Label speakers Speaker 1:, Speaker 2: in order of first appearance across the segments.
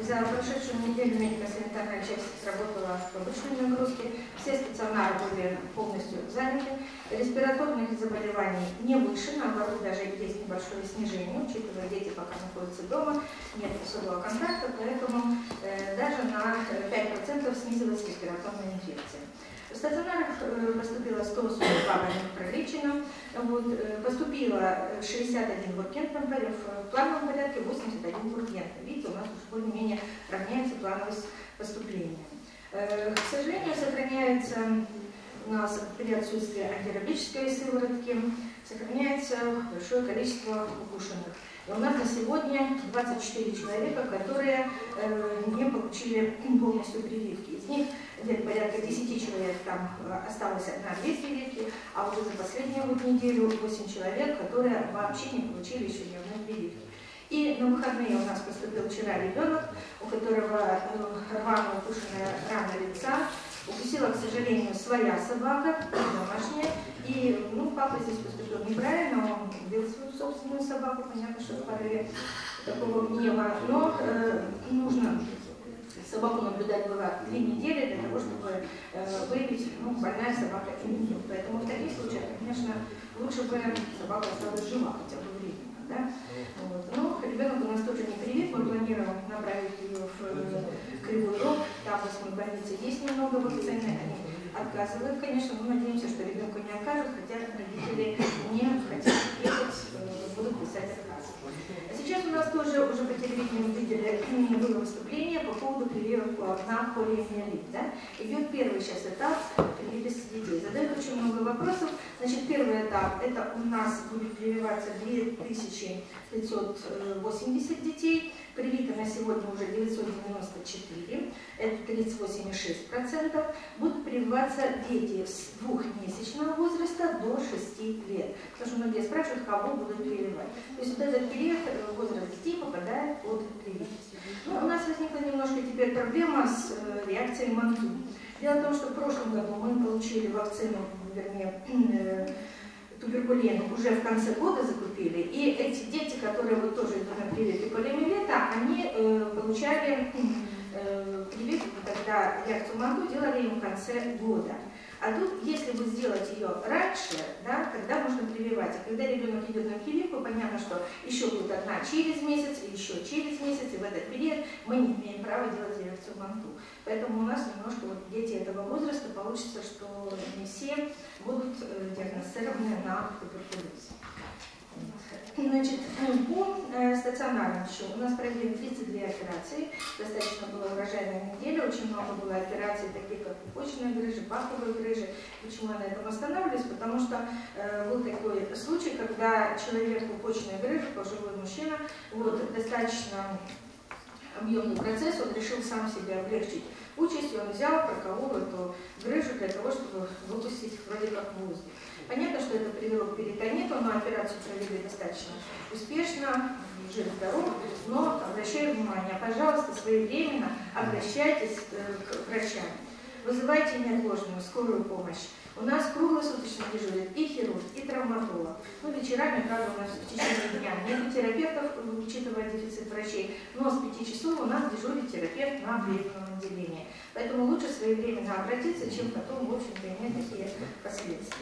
Speaker 1: За прошедшую неделю медико-санитарная часть сработала в повышенной нагрузке, все стационары были полностью заняты, респираторных заболеваний не выше, наоборот, даже есть небольшое снижение, учитывая, дети пока находятся дома, нет особого контакта, поэтому даже на 5% снизилась респираторная инфекция. В стационарах поступило 142 больных пролечено, поступило 61 в ургентном порядке, в плановом порядке 81 в ургентном. Видите, у нас уже более-менее равняется плановость поступления. К сожалению, сохраняется у нас при отсутствии антирабической сыворотки, сохраняется большое количество укушенных. И у нас на сегодня 24 человека, которые не получили полностью прививки. Из них где-то порядка 10 человек там осталось 1-2 прививки, а уже за последнюю неделю 8 человек, которые вообще не получили еще ни одной прививки. И на выходные у нас поступил вчера ребенок, у которого рваная укушенная рана лица. Укусила, к сожалению, своя собака, домашняя. И папа здесь поступил неправильно, он убил свою собственную собаку, понятно, что в порыве такого гнева. Но нужно собаку наблюдать было 3 недели для того, чтобы выявить, больная собака или нет. Поэтому в таких случаях, конечно, лучше бы собака осталась жива хотя бы временно. Да? Но ребенок у нас тоже не привит, мы планируем направить ее в Кривой Рог, там в больнице есть немного вакцины, они отказывают, конечно, но надеемся, что ребенку не откажут, хотя родители не хотят ехать, будут писать отказ. А сейчас у нас тоже уже по телевидению видели, было выступление по поводу прививок на полиомиелит. Да? Идет первый сейчас этап прививки детей. Задают очень много вопросов. Значит, первый этап, это у нас будет прививаться 2580 детей. Привито на сегодня уже 994, это 38,6%. Будут прививаться дети с 2-месячного возраста до 6 лет. Потому что многие спрашивают, кого будут прививать. То есть вот этот период, возраст детей попадает под прививку. У нас возникла немножко теперь проблема с реакцией МАНТУ. Дело в том, что в прошлом году мы получили вакцину, вернее, туберкулин уже в конце года закупили, и эти дети, которые вот тоже идут на прививки полиомиелита, они получали прививку, когда реакцию МАНТУ делали им в конце года. А тут, если вы сделать ее раньше, да, тогда можно прививать. И когда ребенок идет на прививку, понятно, что еще будет одна через месяц, и еще через месяц, и в этот период мы не имеем права делать реакцию МАНТУ. Поэтому у нас немножко дети этого возраста получится, что не все будут диагностированы на туберкулез. Значит, по стационарам еще у нас провели 32 операции, достаточно была урожайная неделя, очень много было операций, таких как пупочная грыжа, паховые грыжи. Почему я на этом останавливаюсь? Потому что был такой случай, когда человек пупочная грыжа, пожилой мужчина, достаточно объемный процесс, он решил сам себе облегчить участь, и он взял, проколол эту грыжу для того, чтобы выпустить вроде как воздух. Понятно, что это привело к перитониту, но операцию провели достаточно успешно, жив-здоров, но обращаю внимание, пожалуйста, своевременно обращайтесь к врачам. Вызывайте неотложную скорую помощь. У нас круглосуточно дежурит и хирург, и травматолог. Вечерами, правда, у нас в течение дня нет терапевтов, учитывая дефицит врачей, но с 5 часов у нас дежурит терапевт на приемном отделении. Поэтому лучше своевременно обратиться, чем потом, в общем-то, иметь такие последствия.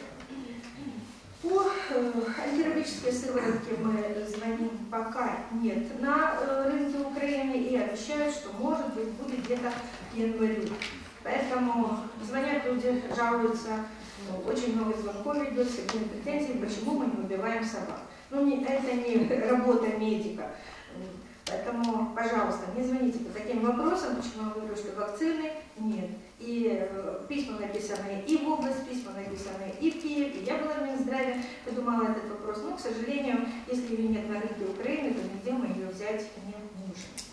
Speaker 1: По антирабической сыворотке мы звоним, пока нет на рынке Украины, и обещают, что, может быть, будет где-то в январе. Поэтому звонят люди, жалуются, очень много звонков идет, с какими претензиями, почему мы не убиваем собак. Это не работа медика. Поэтому, пожалуйста, не звоните по таким вопросам, почему я говорю, что вакцины нет. И письма написаны и в область, письма написаны и в Киев, и я была в Минздраве, подумала этот вопрос. Но, к сожалению, если ее нет на рынке Украины, то нигде мы ее взять не можем.